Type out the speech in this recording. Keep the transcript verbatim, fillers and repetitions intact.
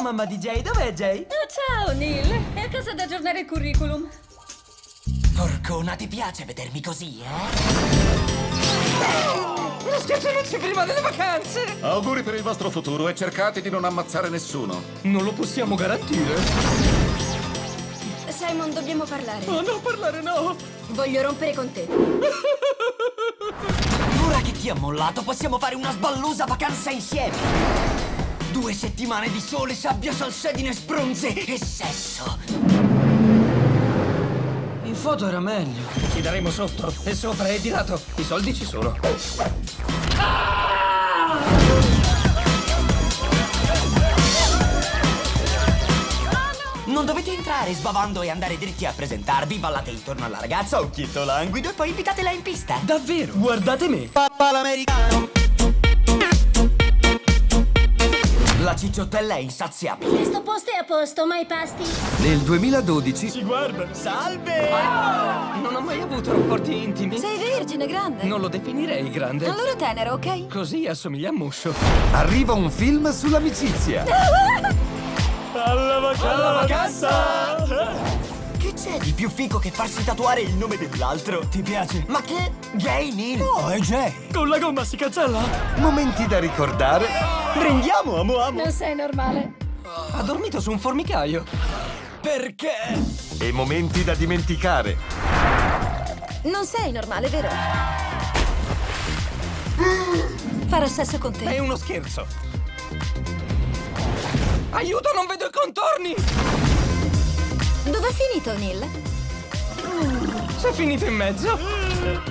Ciao mamma di Jay, dov'è Jay? Oh, ciao Neil, è a casa ad aggiornare il curriculum. Porcona, ti piace vedermi così, eh? Non schiacciarci prima delle vacanze! Auguri per il vostro futuro e cercate di non ammazzare nessuno. Non lo possiamo garantire. Simon, dobbiamo parlare. Oh no, parlare no! Voglio rompere con te. Ora che ti ho mollato, possiamo fare una sballosa vacanza insieme. Due settimane di sole, sabbia, salsedine, spronze e sesso. In foto era meglio. Ci daremo sotto e sopra e di lato. I soldi ci sono. Non dovete entrare sbavando e andare dritti a presentarvi. Ballate intorno alla ragazza, occhietto languido, e poi invitatela in pista. Davvero? Guardate me. Papà l'americano. La cicciottella è insaziabile. Questo posto è a posto, ma i pasti? Nel duemiladodici Si guarda. Salve! Non ho mai avuto rapporti intimi. Sei vergine, grande. Non lo definirei grande. Allora tenero, ok? Così assomiglia a Muscio. arriva un film sull'amicizia. Alla vacanza. Alla vacanza. Che c'è di più figo che farsi tatuare il nome dell'altro? Ti piace? Ma che? Gay Neil? No, è Jay. Con la gomma si cancella. Momenti da ricordare Prendiamo, amo, amo. Non sei normale. Ha dormito su un formicaio. Perché? e momenti da dimenticare. Non sei normale, vero? Farò sesso con te. È uno scherzo. Aiuto, non vedo i contorni! Dov'è finito, Neil? Sei finito in mezzo?